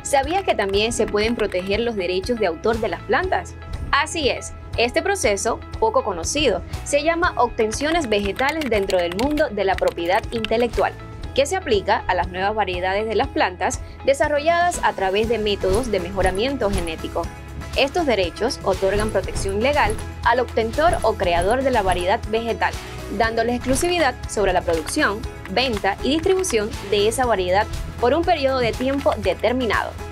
¿Sabías que también se pueden proteger los derechos de autor de las plantas? Así es, este proceso, poco conocido, se llama obtenciones vegetales dentro del mundo de la propiedad intelectual, que se aplica a las nuevas variedades de las plantas desarrolladas a través de métodos de mejoramiento genético. Estos derechos otorgan protección legal al obtentor o creador de la variedad vegetal, dándoles exclusividad sobre la producción, venta y distribución de esa variedad por un periodo de tiempo determinado.